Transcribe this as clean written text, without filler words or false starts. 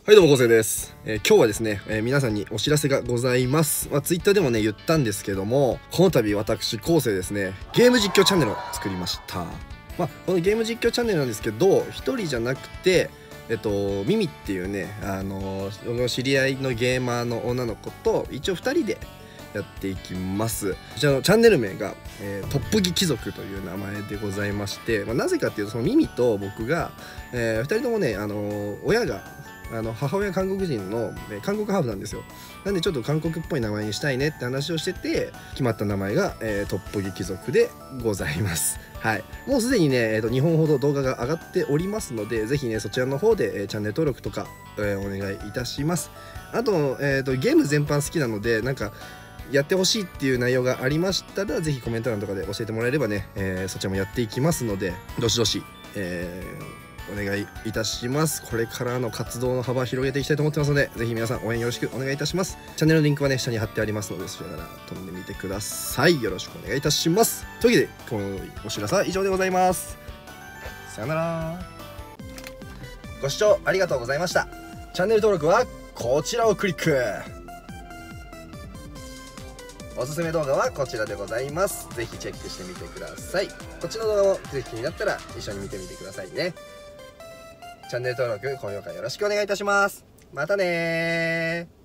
はい、どうも、昴生です。今日はですね、皆さんにお知らせがございます。ツイッターでもね、言ったんですけども、この度私、昴生ですね、ゲーム実況チャンネルを作りました。このゲーム実況チャンネルなんですけど、一人じゃなくて、ミミっていうね、知り合いのゲーマーの女の子と、一応2人でやっていきます。こちらのチャンネル名が、トップギ貴族という名前でございまして、なぜかっていうと、そのミミと僕が、2人ともね、親が母親韓国人の韓国ハーフなんですよ。なんでちょっと韓国っぽい名前にしたいねって話をしてて決まった名前が、トップギ貴族でございます。はい、もうすでにね、2本ほど動画が上がっておりますので、ぜひねそちらの方で、チャンネル登録とか、お願いいたします。あと、ゲーム全般好きなので、なんかやってほしいっていう内容がありましたら、ぜひコメント欄とかで教えてもらえればね、そちらもやっていきますので、どしどし、お願いいたします。これからの活動の幅を広げていきたいと思ってますので、ぜひ皆さん応援よろしくお願いいたします。チャンネルのリンクはね、下に貼ってありますので、そちらから飛んでみてください。よろしくお願いいたします。というわけで、今日のお知らせは以上でございます。さよなら。ご視聴ありがとうございました。チャンネル登録はこちらをクリック。おすすめ動画はこちらでございます。ぜひチェックしてみてください。こっちの動画もぜひ気になったら一緒に見てみてくださいね。チャンネル登録、高評価よろしくお願いいたします。またねー。